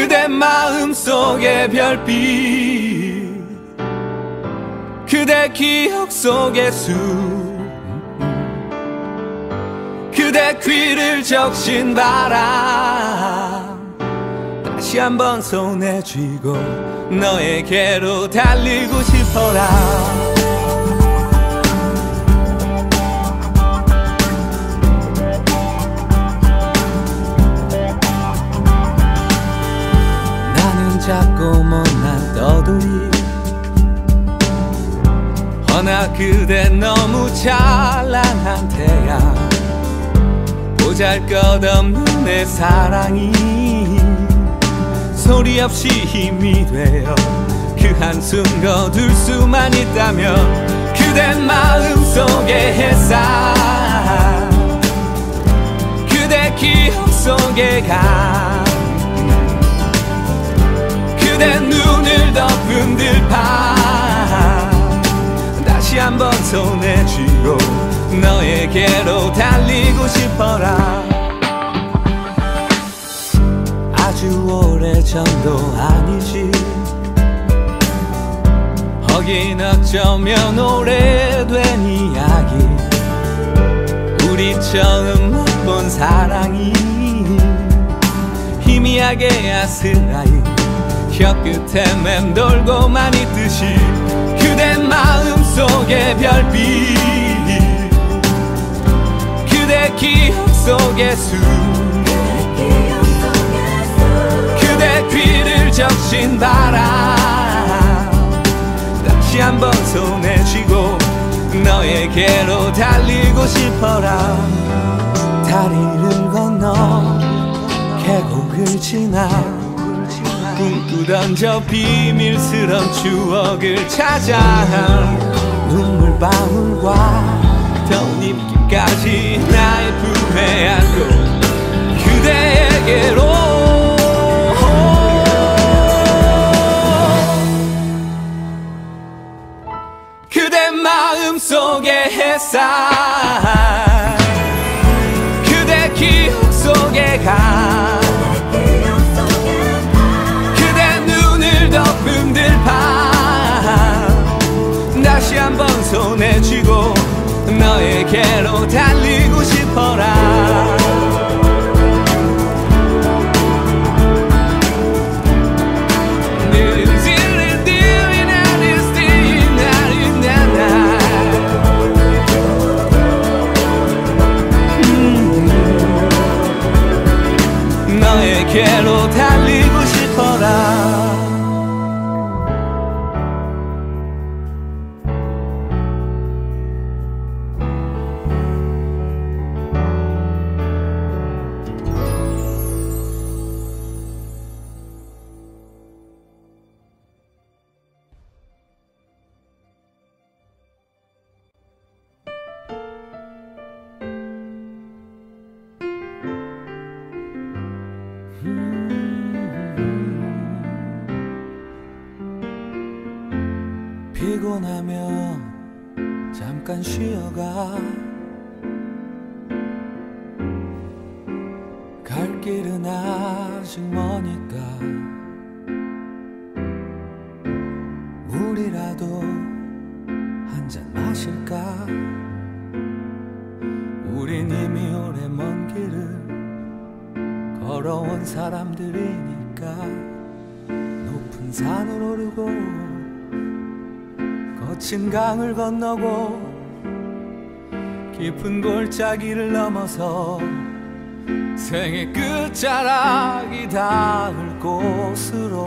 그대 마음속의 별빛 그대 기억 속의 숲 그대 귀를 적신 바람 다시 한번 손에 쥐고 너에게로 달리고 싶어라. 나는 작고 못난 떠돌이 허나 그대 너무 찬란한 태양 보잘것없는 내 사랑이 소리 없이 힘이 되어 그 한숨 거둘 수만 있다면 그대 마음속의 햇살 그대 기억 속의 강 그대 눈을 덮은 들판 다시 한번 손에 쥐고 너에게로 달리고 싶어라. 아주 오래전도 아니지 허긴 어쩌면 오래된 이야기 우리 처음 맛본 사랑이 희미하게 아스라이 혀끝에 맴돌고만 있듯이 그대 마음속의 별빛 그대 기억 속의 숲 그대 귀를 적신 바람 다시 한번 손에 쥐고 너에게로 달리고 싶어라. 다리를 건너 계곡을 지나 꿈꾸던 저 비밀스런 추억을 찾아 눈물방울과 덧입기까지 나의 품에 안고 그대에게로 그대 마음속의 햇살 그대 기억 속의 강 그대 눈을 덮은 들판 다시 한번 손에 쥐고 너에게로 달리고 싶어라. 너에게로 달리고 싶어라. 피곤하면 잠깐 쉬어가 갈 길은 아직 머니까 물이라도 한 잔 마실까. 우린 이미 오래 먼 길을 걸어온 사람들이니까 높은 산을 오르고 거친 강을 건너고 깊은 골짜기를 넘어서 생의 끝자락이 닿을 곳으로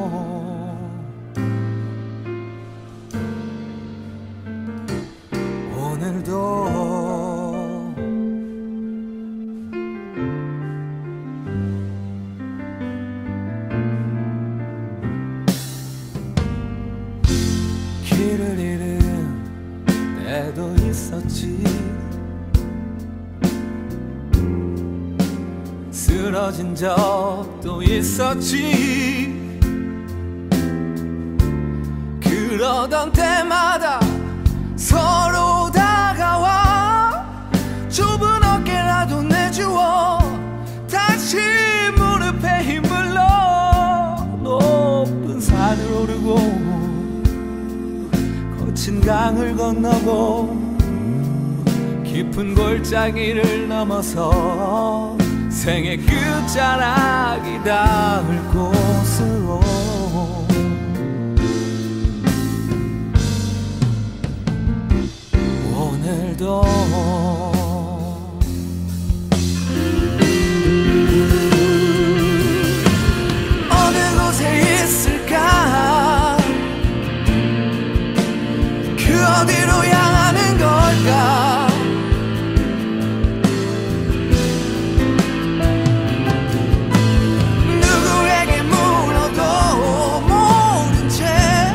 오늘도 길을 잃은 때도 있었지. 쓰러진 적도 있었지. 그러던 때마다 서로 다가와 좁은 어깨라도 내주어 다시 무릎에 힘을 넣어 거친 강을 건너고 깊은 골짜기를 넘어서 생의 끝자락이 닿을 곳으로 오늘도 어느 곳에 있을까 그 어디로 향하는 걸까 누구에게 물어도 모른 채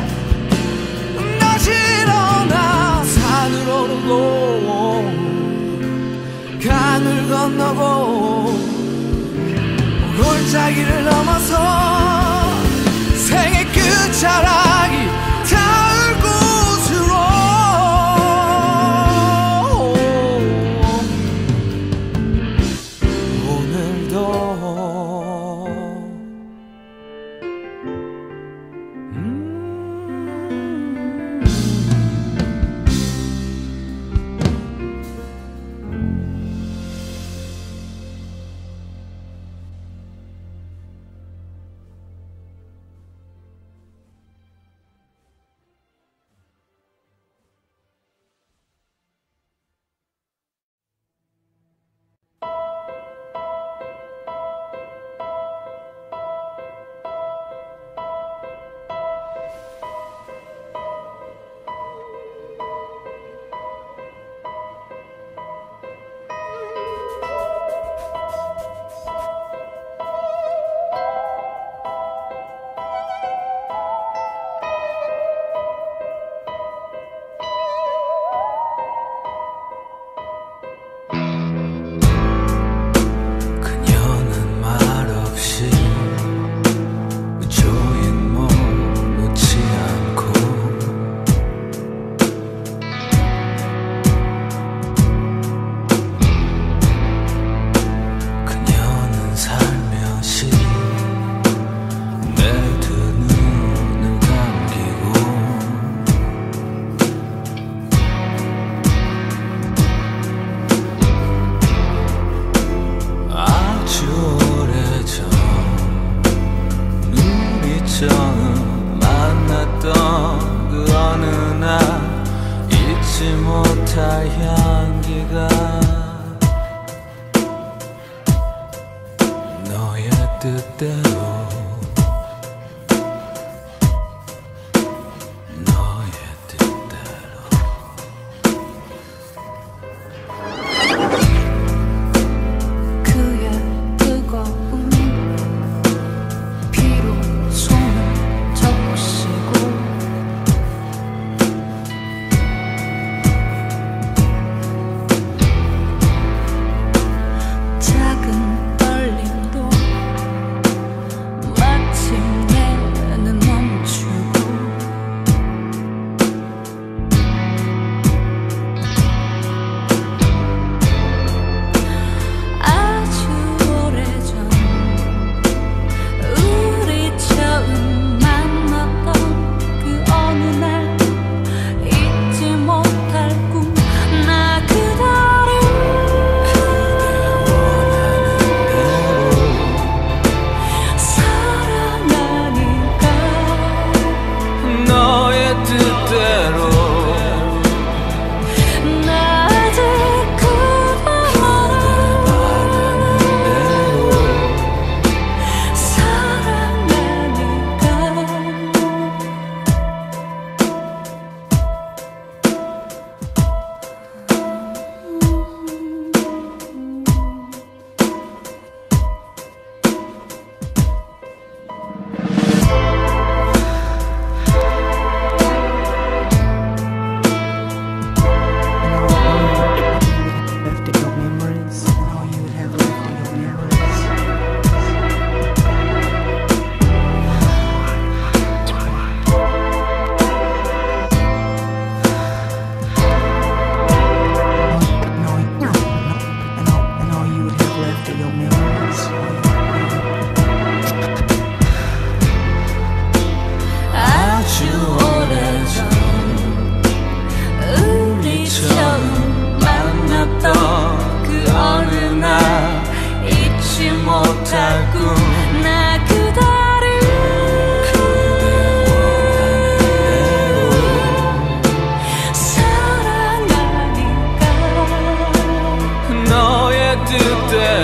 다시 일어나 산을 오르고 강을 건너고 골짜기를 넘어서 생의 끝자락이 닿을 곳으로 오늘도 처음 만났던 그 어느 날 잊지 못할 향기가 너의 뜻대로 너의 뜻대로 그의 뜨거운 피로 손을 적시고 작은 떨림도 마침내는 멈추고 아주 오래전 우리 처음 만났던 그 어느 날 잊지 못할 꿈 나 그대를 사랑하니까 너의 뜻대로 나 아직 그대 바라는 대로 사랑하니까 아주 오래전 뜻대로